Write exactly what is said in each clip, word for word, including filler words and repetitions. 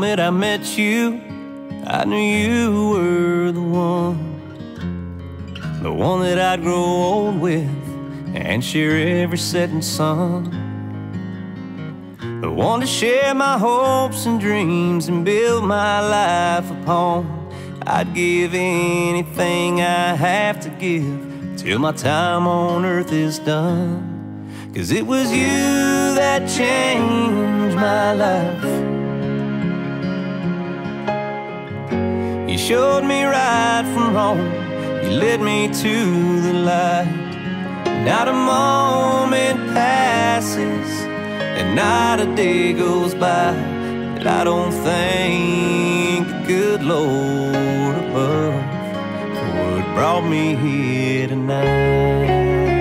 moment I met you, I knew you were the one, the one that I'd grow old with and share every setting sun, the one to share my hopes and dreams and build my life upon. I'd give anything I have to give till my time on earth is done. 'Cause it was you that changed my life. You showed me right from wrong, you led me to the light. Not a moment passes and not a day goes by that I don't thank the good Lord above for what brought me here tonight.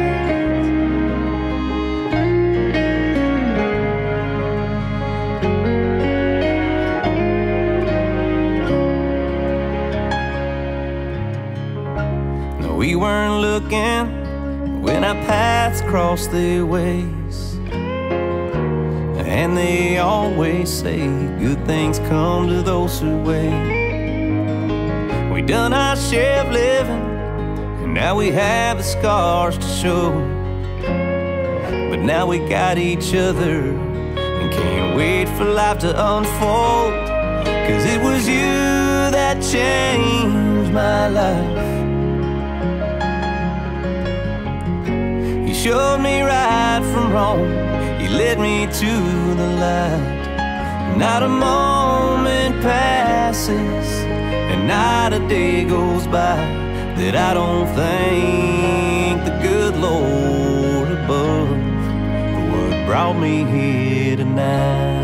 No, we weren't looking when our paths crossed their ways, and they always say good things come to those who wait. We done our share of living, and now we have the scars to show. But now we got each other and can't wait for life to unfold. 'Cause it was you that changed my life. You showed me right from wrong, you led me to the light. Not a moment passes and not a day goes by that I don't thank the good Lord above for what brought me here tonight.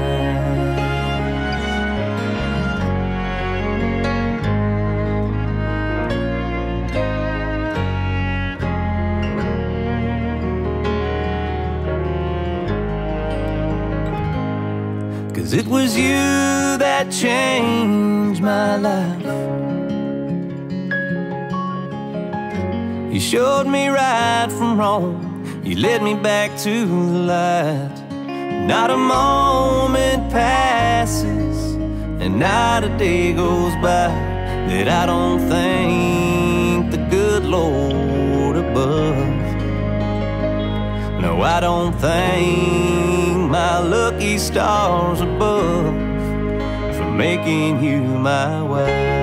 'Cause it was you that changed my life. You showed me right from wrong, you led me back to the light. Not a moment passes and not a day goes by that I don't thank the good Lord above. No, I don't thank my lucky stars above for making you my wife.